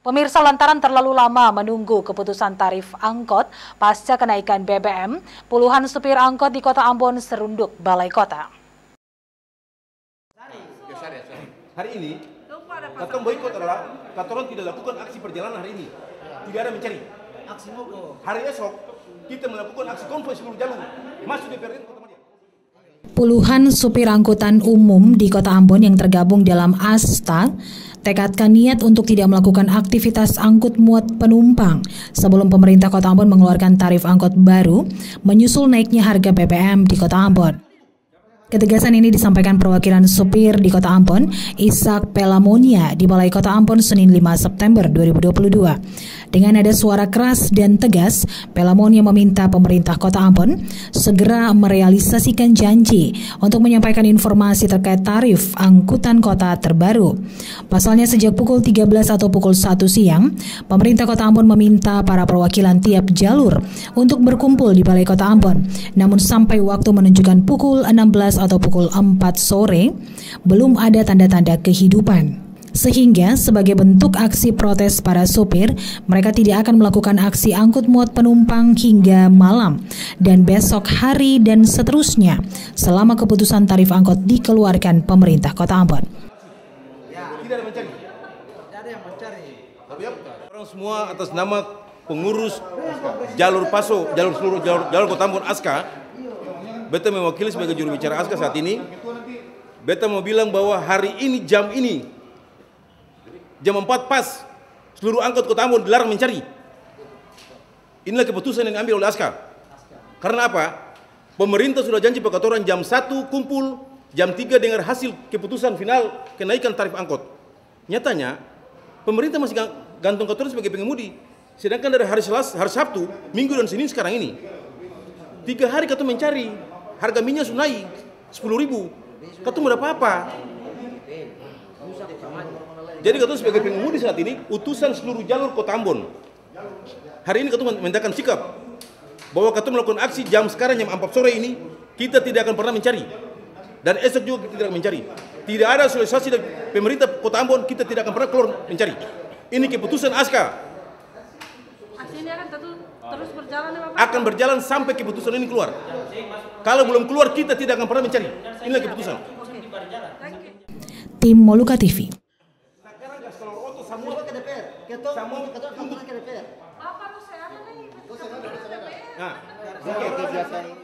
Pemirsa, lantaran terlalu lama menunggu keputusan tarif angkot pasca kenaikan BBM, puluhan supir angkot di Kota Ambon serunduk Balai Kota. Hari ini, kata boikot adalah kata tidak lakukan aksi perjalanan hari ini. Tidak ada mencari. Aksi mogok. Hari esok, kita melakukan aksi konvoy seluruh jalur masuk DPR Kota Madia. Puluhan supir angkutan umum di Kota Ambon yang tergabung dalam ASTA tekadkan niat untuk tidak melakukan aktivitas angkut muat penumpang sebelum pemerintah Kota Ambon mengeluarkan tarif angkot baru menyusul naiknya harga BBM di Kota Ambon. Ketegasan ini disampaikan perwakilan supir di Kota Ambon, Ishak Pelamonia di Balai Kota Ambon Senin 5 September 2022. Dengan nada suara keras dan tegas, Pelamonia meminta pemerintah Kota Ambon segera merealisasikan janji untuk menyampaikan informasi terkait tarif angkutan kota terbaru. Pasalnya sejak pukul 13 atau pukul 1 siang, pemerintah Kota Ambon meminta para perwakilan tiap jalur untuk berkumpul di Balai Kota Ambon. Namun sampai waktu menunjukkan pukul 16 atau pukul 4 sore, belum ada tanda-tanda kehidupan. Sehingga sebagai bentuk aksi protes para sopir, mereka tidak akan melakukan aksi angkut muat penumpang hingga malam dan besok hari dan seterusnya selama keputusan tarif angkot dikeluarkan pemerintah Kota Ambon. Tidak ada mencari. Tidak ada yang mencari. Tapi orang semua atas nama pengurus jalur PASO, jalur Kota Ambon ASKA, beta mewakili sebagai juru bicara ASKA saat ini. Beta mau bilang bahwa hari ini jam 4 pas seluruh angkot Kota Ambon dilarang mencari. Inilah keputusan yang diambil oleh ASKA. Karena apa? Pemerintah sudah janji pada orang jam 1 kumpul, jam 3 dengar hasil keputusan final kenaikan tarif angkot. Nyatanya pemerintah masih gantung katoran sebagai pengemudi. Sedangkan dari hari Sabtu, Minggu dan Senin sekarang ini 3 hari kata mencari, harga minyak sudah naik 10.000. Kata mau apa? Jadi kata sebagai pengemudi saat ini, utusan seluruh jalur Kota Ambon. Hari ini kata mengatakan sikap bahwa kata melakukan aksi jam sekarang jam 4 sore ini, kita tidak akan pernah mencari. Dan esok juga kita tidak akan mencari. Tidak ada sosialisasi dari pemerintah Kota Ambon, kita tidak akan pernah keluar mencari. Ini keputusan ASKA. Aksi ini akan terus berjalan ya, Bapak? Akan berjalan sampai keputusan ini keluar. Kalau belum keluar, kita tidak akan pernah mencari. Inilah keputusan. Tim Moluka TV. Bapak, saya ada nih. Nah,